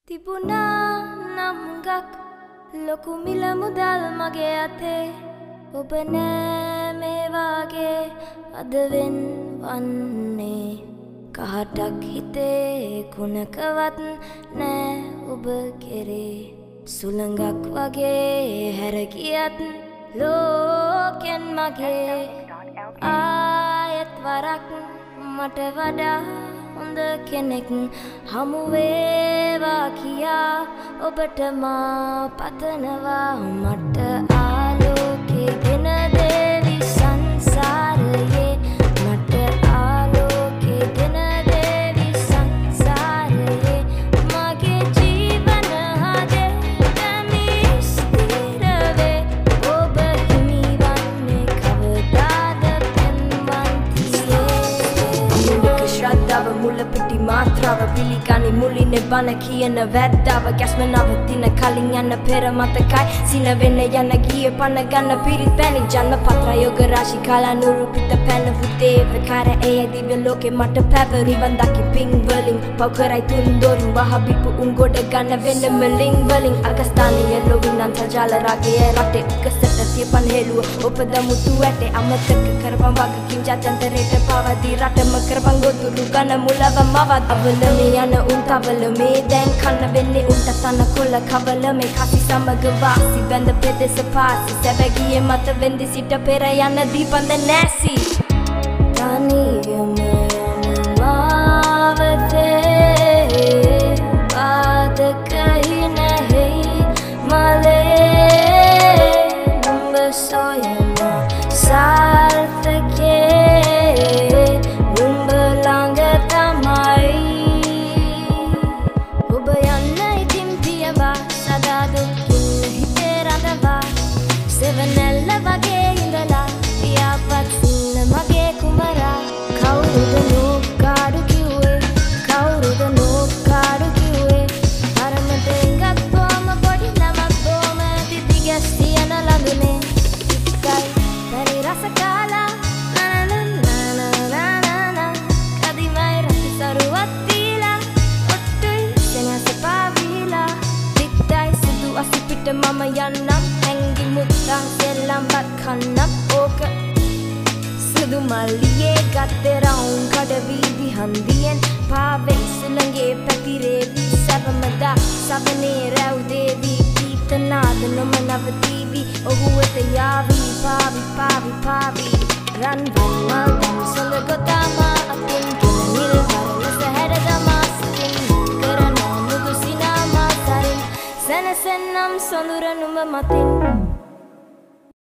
තිබුණා නම් හුඟක් ලොකු මිල මුදල් මගේ අතේ ඔබ නෑ මේ වාගේ අද වෙන්වන්නේ කහටක් හිතේ කුණකවත් නෑ ඔබ කෙරේ සුළඟක් වගේ හැර ගියත් ලෝකෙන් මගේ ආයෙත් වරක් මට වඩා හොඳ කෙනෙක් හමු වේවා කියා ඔබට මා පතනවා මට ආලෝකේ ගෙන දෙවි සංසාරයේ මට ආලෝකේ ගෙන දෙවි සංසාරයේ මගේ ජීවන හදේ ස්ථිර වේ ඔබ හිමි වන්නේ කවදාද පෙන්වන්තියේ ශ්‍රද්ධාව මුල පිටි මාත්‍රාව පිළිගනි මුලිනේ බන කියන වැද්දාව ගැස්ම නවතින කලින් යන පෙර මතකයි සින වෙන්න යන ගියේ පන ගන්න පිරිත් පැණි ජන්ම පත්‍ර යෝග රාශි කාලා නුරුපිත පැන පුතේ වකාර ඒ දිව්‍ය ලෝකේ මට පැවරි වන්දකි පිං වලින් පව කරයි තුන් දොරින් වහබිපු උන් ගොඩ ගන්න වෙන්න මලින් වලින් අගස්ථානීය ලොවිනන්ත ජාල රාගයේ රටේ එකසට තියපන් හෙළුව ඔපදමුතු ඇටේ අමතක කරපන් වගකින් ජාත්‍යන්තරයට පවදී රටම කරපන් ගොදුරු ගන්න මුලව මවත් අවල මේ යන උන් තවල මේ දැන් කන්න වෙන්නේ උන්ට තන කොල කවල මේ කසි සමග වාසි බඳ පෙදෙස පාසි සැබැගියේ මත වෙන්දි සිට පෙර යන දීපන්ද නැසි තනියම යන මාවතේ පාදකයි නැහි මලේ නුඹ සොයන සාර්ථකේ නුඹ ළඟ තමයි ඔබ යන්න ඉතින් පියවා සදා දුකින් හිතේ රඳවා සෙවනැල්ල වගේ ඉඳලා පියාපත් සින්න මගේ කුමරා කවුරුද නෝකාඩු කිව්වේ කවුරුද නෝකාඩු කිව්වේ අරමට එංගක් බොම පොඩි නමක් බොම දිදි ගැස් තියන ළඟනේ ඉක්කයි පරි රස කාලා නනනනනනනන කදිමයි රති සරුවත් දීලා ඔට්ටුයි සෙනස පාවිලා දිත්තයි සිදු අසිපිට මම යන්නම් හැංගි මුත්තන් සෙල්ලම්බත් කන්නම් ඕක සුදු මල්ලියේ ගත්තේ රවුන් කඩවීදි හන්දියෙන් පාවෙයි සුළඟේ පැතිරේවි සැවමදා සවනේ රැව්දේවි කීතනාද නොම නවතීවි ඔහු වෙත යාවි පාවි පාවි පාවි රන්වන් මල් දම් සොඳ ගොතාමා අතින් ගෙන නිල් වරලස හැරදමා සිතින් කරන මුදු සිනාමා සරින් සැනසෙන්නම් සොඳුර නුඹ මතින්